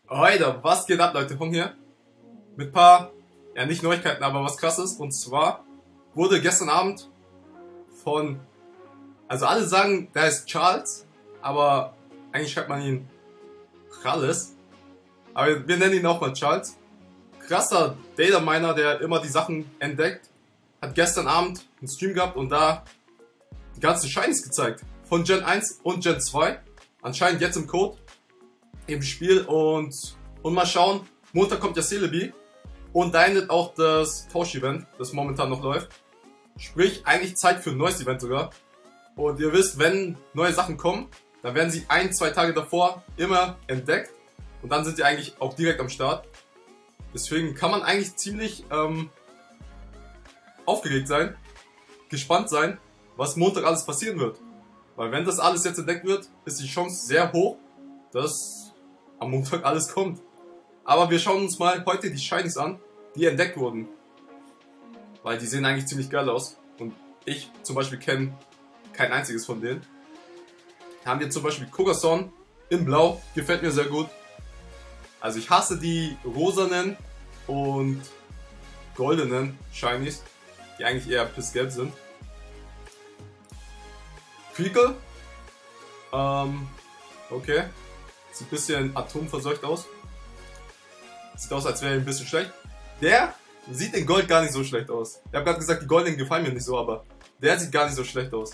Heute, was geht ab, Leute? Hong hier. Mit paar, ja nicht Neuigkeiten, aber was krasses. Und zwar wurde gestern Abend also alle sagen, der ist Charles, aber eigentlich schreibt man ihn Ralles. Aber wir nennen ihn auch mal Charles. Krasser Data Miner, der immer die Sachen entdeckt, hat gestern Abend einen Stream gehabt und da die ganzen Shinies gezeigt. Von Gen 1 und Gen 2. Anscheinend jetzt im Code. Im Spiel und mal schauen. Montag kommt ja Celebi und da endet auch das Tausch-Event, das momentan noch läuft. Sprich, eigentlich Zeit für ein neues Event sogar. Und ihr wisst, wenn neue Sachen kommen, dann werden sie 1-2 Tage davor immer entdeckt und dann sind sie eigentlich auch direkt am Start. Deswegen kann man eigentlich ziemlich aufgeregt sein, gespannt sein, was Montag alles passieren wird. Weil wenn das alles jetzt entdeckt wird, ist die Chance sehr hoch, dass am Montag alles kommt. Aber wir schauen uns mal heute die Shinies an, die entdeckt wurden. Weil die sehen eigentlich ziemlich geil aus. Und ich zum Beispiel kenne kein einziges von denen. Da haben wir zum Beispiel Kogason in Blau, gefällt mir sehr gut. Also ich hasse die rosanen und goldenen Shinies, die eigentlich eher pissgelb sind. Creakle, okay. Sieht ein bisschen atomverseucht aus. Sieht aus, als wäre er ein bisschen schlecht. Der sieht in Gold gar nicht so schlecht aus. Ich habe gerade gesagt, die goldenen gefallen mir nicht so, aber der sieht gar nicht so schlecht aus.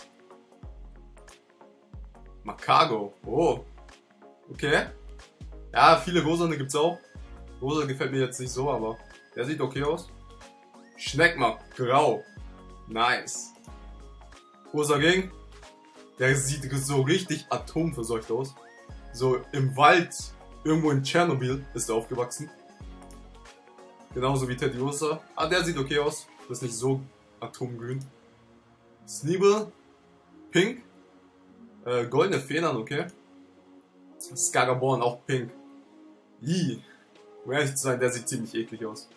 Makago. Oh. Okay. Ja, viele rosane gibt's auch. Rosa gefällt mir jetzt nicht so, aber der sieht okay aus. Schneckma. Grau. Nice. Ursaring. Der sieht so richtig atomverseucht aus. So im Wald, irgendwo in Tschernobyl ist er aufgewachsen. Genauso wie Teddiursa. Ah, der sieht okay aus. Das ist nicht so atomgrün. Sneebel. Pink. Goldene Federn, okay. Skagaborn, auch pink. Ih. Um ehrlich zu sein, der sieht ziemlich eklig aus.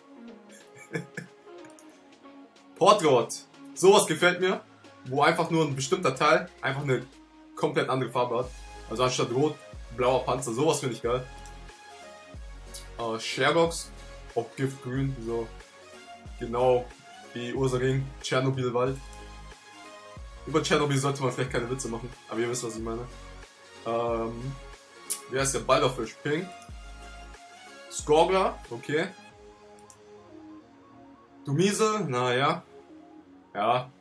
Portrot. Sowas gefällt mir. Wo einfach nur ein bestimmter Teil einfach eine komplett andere Farbe hat. Also anstatt rot, blauer Panzer, sowas finde ich geil. Shergox, auch Giftgrün, so genau wie Ursaring, Tschernobyl-Wald. Über Tschernobyl sollte man vielleicht keine Witze machen, aber ihr wisst, was ich meine. Wie heißt der? Balderfisch, Pink. Skorgler, okay. Dumise, naja. Ja.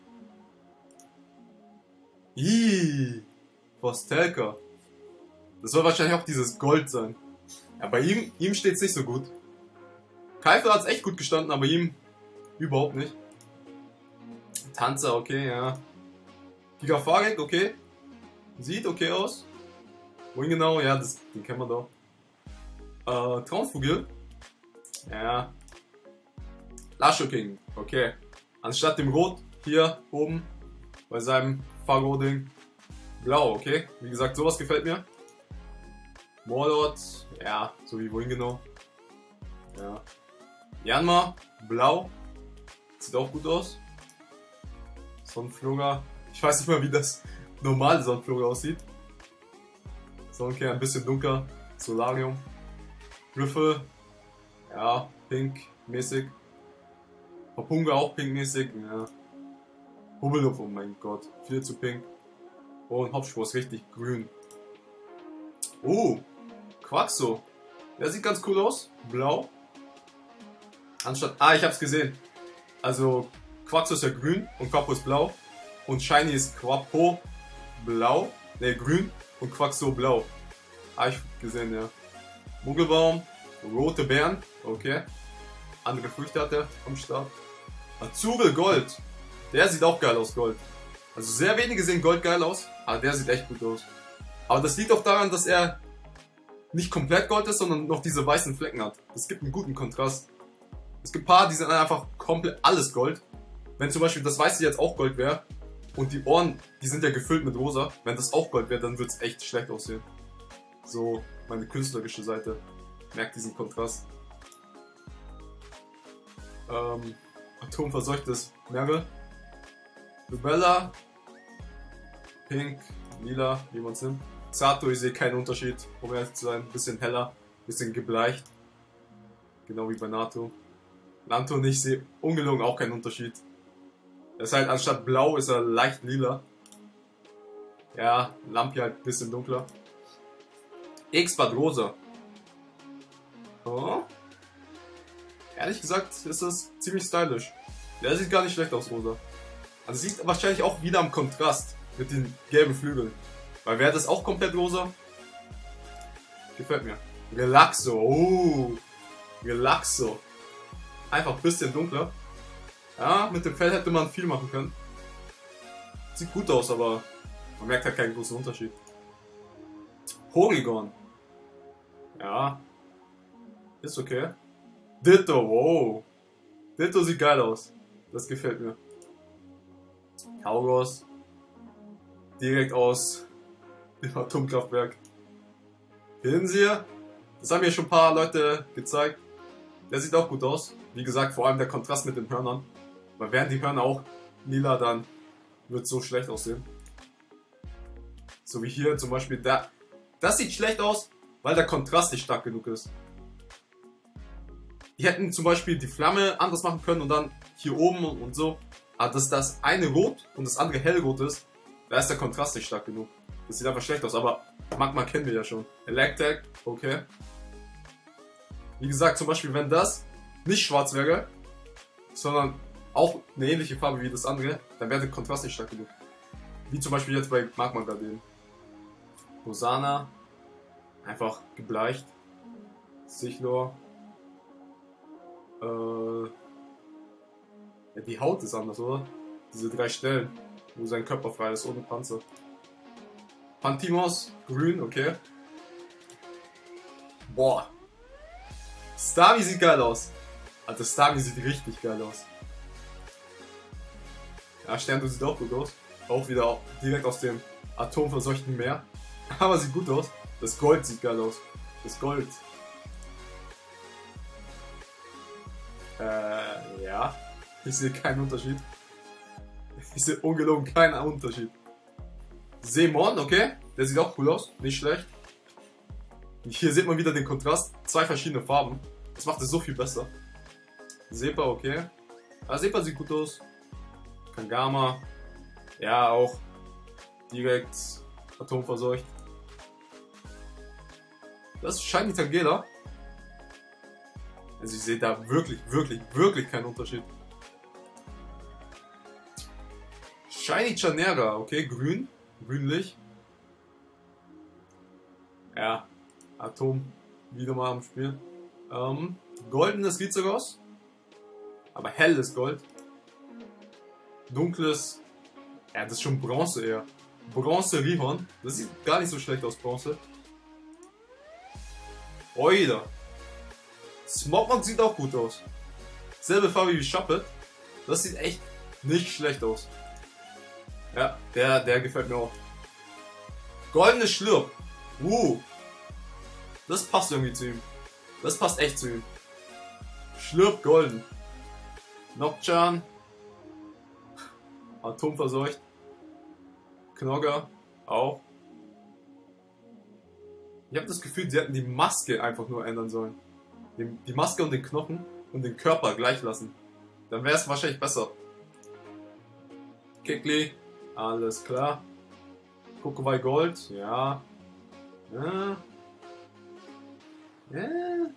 Ihhh. Postelka. Das soll wahrscheinlich auch dieses Gold sein. Ja, bei ihm steht es nicht so gut. Keifer hat es echt gut gestanden, aber ihm überhaupt nicht. Tanzer, okay, ja. Gigafarik, okay. Sieht okay aus. Wohin genau? Ja, den kennen wir doch. Traumvogel. Ja. Lashoking, okay. Anstatt dem Rot hier oben bei seinem Fago-Ding. Blau, okay. Wie gesagt, sowas gefällt mir. Mordort, ja, so wie wohin genau. Ja. Janma, blau. Sieht auch gut aus. Sonnenfloger. Ich weiß nicht mal, wie das normale Sonnenfloger aussieht. Sonnenkehr ein bisschen dunkler. Solarium. Griffel. Ja, pink-mäßig. Papunga auch pink-mäßig. Ja. Hubbelupf, oh mein Gott. Viel zu pink. Und Hauptspur ist richtig grün. Quaxo. Der sieht ganz cool aus. Blau. Anstatt. Ah, ich hab's gesehen. Also, Quaxo ist ja grün und Quapo ist blau. Und Shiny ist Quapo blau. Ne, grün und Quaxo blau. Ah, ich gesehen, ja. Muggelbaum. Rote Beeren. Okay. Andere Früchte hat er am Start. Azure Gold. Der sieht auch geil aus, Gold. Also sehr wenige sehen Gold geil aus, aber der sieht echt gut aus. Aber das liegt auch daran, dass er nicht komplett Gold ist, sondern noch diese weißen Flecken hat. Das gibt einen guten Kontrast. Es gibt ein paar, die sind einfach komplett alles Gold. Wenn zum Beispiel das Weiße jetzt auch Gold wäre und die Ohren, die sind ja gefüllt mit Rosa. Wenn das auch Gold wäre, dann würde es echt schlecht aussehen. So meine künstlerische Seite. Merkt diesen Kontrast. Atomverseuchtes Mergel. Lubella. Pink, lila, wie man es nimmt. Sato, ich sehe keinen Unterschied, um ehrlich zu sein. Ein bisschen heller, Bisschen gebleicht. Genau wie bei Nato. Nato und ich sehe ungelogen auch keinen Unterschied. Er ist halt anstatt blau ist er leicht lila. Ja, Lampi halt ein bisschen dunkler. X-Bad rosa. Oh. Ehrlich gesagt ist das ziemlich stylisch. Der sieht gar nicht schlecht aus, rosa. Also sieht wahrscheinlich auch wieder am Kontrast mit den gelben Flügeln. Weil wäre das auch komplett rosa? Gefällt mir. Relaxo. Oh. Relaxo. Einfach ein bisschen dunkler. Ja, mit dem Fell hätte man viel machen können. Sieht gut aus, aber man merkt halt keinen großen Unterschied. Porygon. Ja. Ist okay. Ditto, wow. Ditto sieht geil aus. Das gefällt mir. Taurus. Direkt aus dem Atomkraftwerk. Pinsir. Das haben mir schon ein paar Leute gezeigt. Der sieht auch gut aus. Wie gesagt, vor allem der Kontrast mit den Hörnern. Weil wären die Hörner auch lila, dann wird es so schlecht aussehen. So wie hier zum Beispiel da. Das sieht schlecht aus, weil der Kontrast nicht stark genug ist. Die hätten zum Beispiel die Flamme anders machen können und dann hier oben und so. Aber dass das eine rot und das andere hellrot ist, da ist der Kontrast nicht stark genug. Das sieht einfach schlecht aus, aber Magma kennen wir ja schon. Electek, okay. Wie gesagt, zum Beispiel wenn das nicht schwarz wäre, sondern auch eine ähnliche Farbe wie das andere, dann wäre der Kontrast nicht stark genug. Wie zum Beispiel jetzt bei Magma Garden. Rosana, einfach gebleicht. Sichlor. Ja, die Haut ist anders, oder? Diese 3 Stellen, wo sein Körper frei ist, ohne Panzer. Pantimos, grün, okay. Boah. Starmie sieht geil aus. Also Starmie sieht richtig geil aus. Ja, Sternto sieht auch gut aus. Auch wieder direkt aus dem atomverseuchten Meer. Aber sieht gut aus. Das Gold sieht geil aus. Das Gold. Ja. Ich sehe keinen Unterschied. Ich sehe ungelogen keinen Unterschied. Seemon, okay. Der sieht auch cool aus. Nicht schlecht. Hier sieht man wieder den Kontrast. 2 verschiedene Farben. Das macht es so viel besser. Sepa, okay. Ah, Sepa sieht gut aus. Kangama. Ja, auch direkt atomverseucht. Das ist Shiny Tangela. Also ich sehe da wirklich keinen Unterschied. Shiny Chanera, okay, grün. Grünlich. Ja, Atom wieder mal am Spiel. Goldenes Rizeros. Aber helles Gold. Dunkles. Ja, das ist schon Bronze eher. Bronze Rihorn. Das sieht gar nicht so schlecht aus, Bronze. Oida. Smogmog sieht auch gut aus. Selbe Farbe wie Shuppet. Das sieht echt nicht schlecht aus. Ja, der gefällt mir auch. Goldenes Schlürp. Das passt irgendwie zu ihm. Das passt echt zu ihm. Schlürp golden. Nocturne. Atomverseucht. Knogger. Auch. Ich habe das Gefühl, sie hätten die Maske einfach nur ändern sollen. Die Maske und den Knochen und den Körper gleich lassen. Dann wäre es wahrscheinlich besser. Kikli. Alles klar. Kokowai Gold. Ja. Ja. Ja.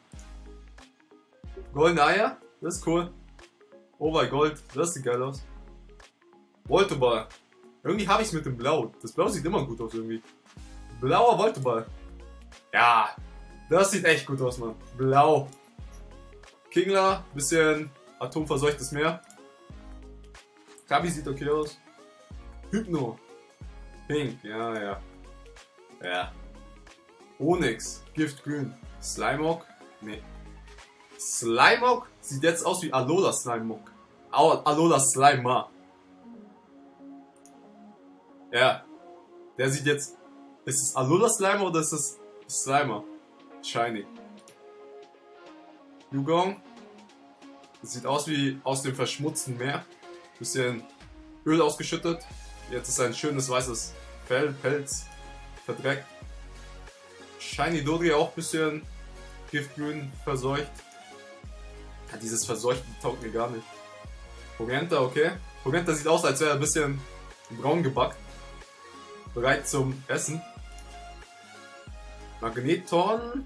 Goldene Eier. Das ist cool. Owei Gold. Das sieht geil aus. Voltoball. Irgendwie habe ich es mit dem Blau. Das Blau sieht immer gut aus irgendwie. Blauer Voltoball. Ja. Das sieht echt gut aus, Mann. Blau. Kingler. Bisschen atomverseuchtes Meer. Krabi sieht okay aus. Hypno. Pink. Ja. Ja. Onyx. Giftgrün. Slimog. Nee. Slimog sieht jetzt aus wie Alola Slimog. Alola Slimer. Ja. Der sieht jetzt... Ist es Alola Slimer oder ist es Slimer? Shiny. Yugong. Das sieht aus wie aus dem verschmutzten Meer. Bisschen Öl ausgeschüttet. Jetzt ist ein schönes weißes Pelz verdreckt. Shiny Dodri auch ein bisschen Giftgrün verseucht. Ja, dieses Verseuchten taugt mir gar nicht. Pogenta, okay. Pogenta sieht aus, als wäre er ein bisschen braun gebackt. Bereit zum Essen. Magneton.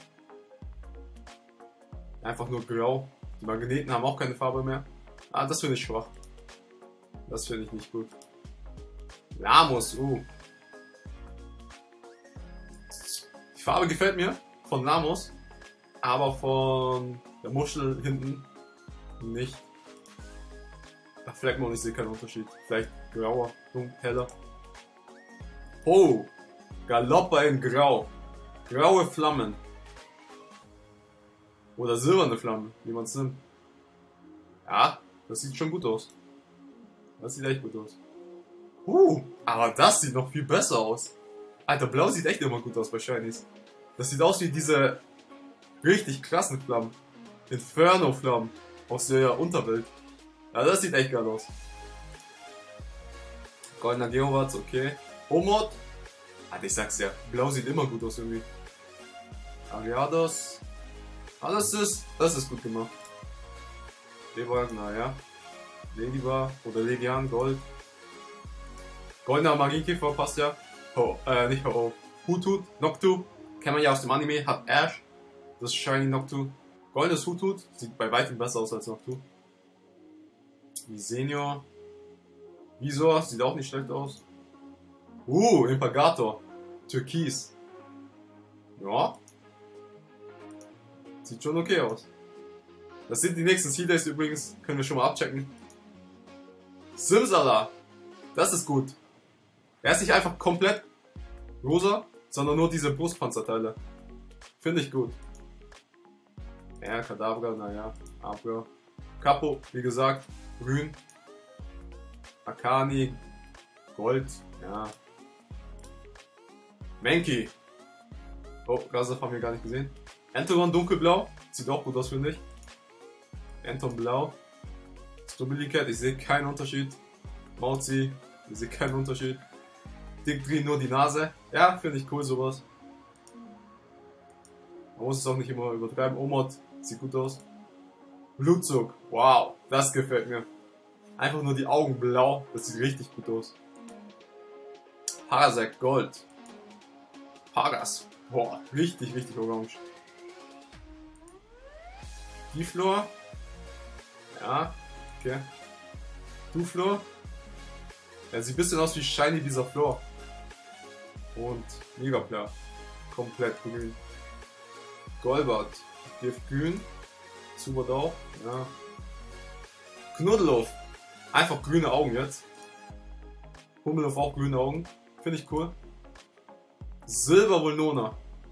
Einfach nur grau. Die Magneten haben auch keine Farbe mehr. Ah, das finde ich schwach. Das finde ich nicht gut. Lamos, Die Farbe gefällt mir von Lamos, aber von der Muschel hinten nicht. Da Fleckmon, ich sehe keinen Unterschied. Vielleicht grauer, heller. Oh, Galoppa in Grau. Graue Flammen. Oder silberne Flammen, wie man es nimmt. Ja, das sieht schon gut aus. Das sieht echt gut aus. Aber das sieht noch viel besser aus. Alter, Blau sieht echt immer gut aus bei Shinies. Das sieht aus wie diese richtig krassen Flammen. Inferno-Flammen aus der Unterwelt. Ja, das sieht echt geil aus. Goldener Geowatz, okay. Omod. Alter, ich sag's ja, Blau sieht immer gut aus irgendwie. Ariados. Ah, das ist gut gemacht. Leberg, naja. Legibar oder Legian, Gold. Goldener Marienkäfer passt ja. Nicht Ho. Hutut, Noctu. Kennt man ja aus dem Anime, hat Ash. Das ist Shiny Noctu. Goldenes Hutut. Sieht bei weitem besser aus als Noctu. Senior. Visor. Sieht auch nicht schlecht aus. Impagator. Türkis. Ja. Sieht schon okay aus. Das sind die nächsten Seedays übrigens. Können wir schon mal abchecken. Simsala. Das ist gut. Er ist nicht einfach komplett rosa, sondern nur diese Brustpanzerteile. Finde ich gut. Ja, Kadabra, naja. Abra. Capo, wie gesagt, grün. Akani, Gold, ja. Menki. Oh, Gasaf haben wir gar nicht gesehen. Enteron dunkelblau. Sieht auch gut aus, finde ich. Enton blau. Stabilicat, ich sehe keinen Unterschied. Mauzi, ich sehe keinen Unterschied. Dick nur die Nase. Ja, finde ich cool sowas. Man muss es auch nicht immer übertreiben. Omod, sieht gut aus. Blutzug, wow, das gefällt mir. Einfach nur die Augen blau, das sieht richtig gut aus. Parasect Gold. Paras, boah, richtig orange. Diflor. Ja, okay. Duflor. Er sieht ein bisschen aus wie Shiny dieser Flor. Und Megapla. Komplett grün. Golbat. Giftgrün. Super auch. Ja. Knuddelow. Einfach grüne Augen jetzt. Hummelow auch grüne Augen. Finde ich cool. Silber Vulnona.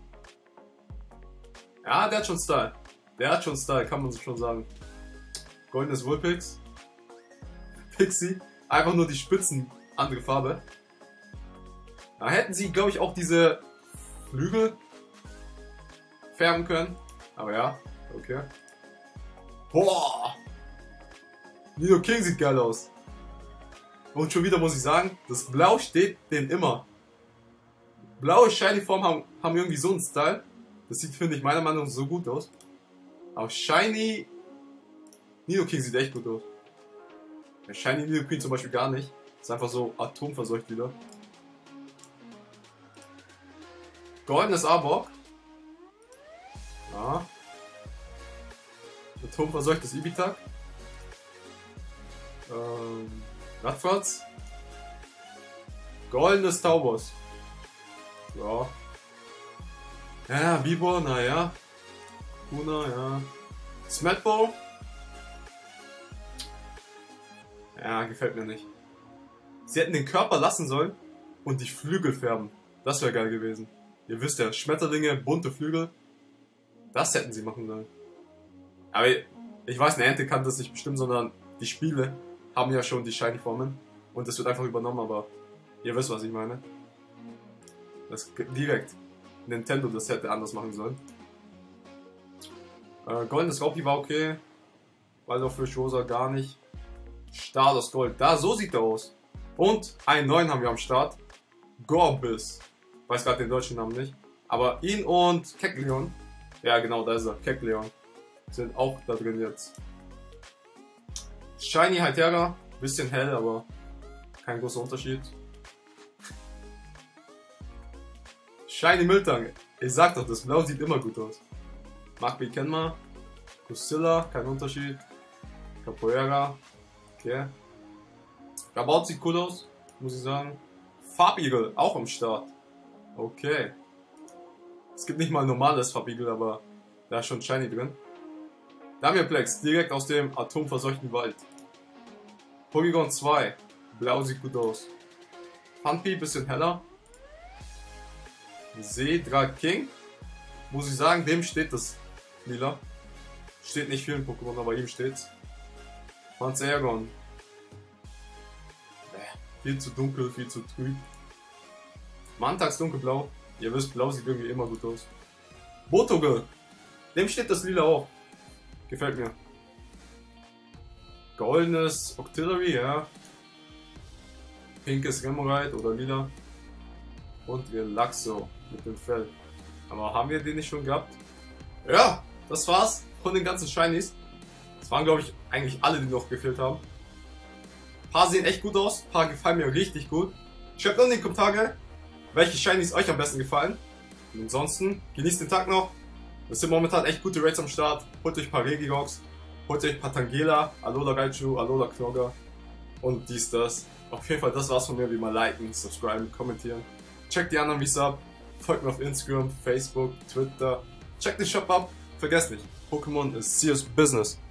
Ja, der hat schon Style. Der hat schon Style, kann man schon sagen. Goldenes Vulpix. Pixie. Einfach nur die Spitzen, andere Farbe. Da hätten sie, glaube ich, auch diese Flügel färben können. Aber ja, okay. Boah! Nido King sieht geil aus. Und schon wieder muss ich sagen, das Blau steht denen immer. Blaue Shiny-Formen haben irgendwie so einen Style. Das sieht, finde ich, meiner Meinung nach so gut aus. Aber Shiny Nido King sieht echt gut aus. Der Shiny Nido Queen zum Beispiel gar nicht. Ist einfach so atomverseucht wieder. Goldenes Arbok. Ja. Atomverseuchtes Ibitak. Radfratz. Goldenes Taubos. Ja. Ja, Bibor, naja. Kuna, ja. Smetbo. Ja, gefällt mir nicht. Sie hätten den Körper lassen sollen und die Flügel färben. Das wäre geil gewesen. Ihr wisst ja, Schmetterlinge, bunte Flügel. Das hätten sie machen sollen. Aber ich weiß, eine Ente kann das nicht bestimmen, sondern die Spiele haben ja schon die Shiny-Formen. Und das wird einfach übernommen, aber ihr wisst, was ich meine. Das direkt. Nintendo das hätte anders machen sollen. Goldenes Raupi war okay. Waldorfisch Rosa gar nicht. Stardust Gold. Da, so sieht er aus. Und einen neuen haben wir am Start. Gorbis. Weiß gerade den deutschen Namen nicht. Aber ihn und Kecleon Ja, genau, da ist er. Kecleon. Sind auch da drin jetzt. Shiny Hytera. Bisschen hell, aber kein großer Unterschied. Shiny Miltank. Ich sag doch, das Blau sieht immer gut aus. Magby kennen wir. Godzilla, kein Unterschied. Capoeira. Okay. Rabaut sieht cool aus, muss ich sagen. Farbigel, auch am Start. Okay. Es gibt nicht mal ein normales Farbigel, aber da ist schon Shiny drin. Damiaplex, direkt aus dem atomverseuchten Wald. Porygon 2, blau sieht gut aus. Phanpy, bisschen heller. Sedra King, muss ich sagen, dem steht das Lila. Steht nicht vielen Pokémon, aber ihm steht's. Panzergon. Viel zu dunkel, viel zu trüb. Mantax dunkelblau. Ihr wisst, blau sieht irgendwie immer gut aus. Botogel. Dem steht das Lila auch. Gefällt mir. Goldenes Octillery, ja. Pinkes Remoraid oder Lila. Und Relaxo mit dem Fell. Aber haben wir den nicht schon gehabt? Ja, das war's von den ganzen Shinies. Das waren, glaube ich, eigentlich alle, die noch gefehlt haben. Ein paar sehen echt gut aus, ein paar gefallen mir richtig gut. Schreibt unten in die Kommentare, welche Shinies euch am besten gefallen. Und ansonsten, genießt den Tag noch. Es sind momentan echt gute Raids am Start. Holt euch ein paar Regirox, holt euch ein paar Tangela, Alola Raichu, Alola Knogger und dies, das. Auf jeden Fall, das war's von mir, wie mal liken, subscriben, kommentieren. Checkt die anderen Videos ab, folgt mir auf Instagram, Facebook, Twitter. Checkt den Shop ab, vergesst nicht, Pokémon ist serious business.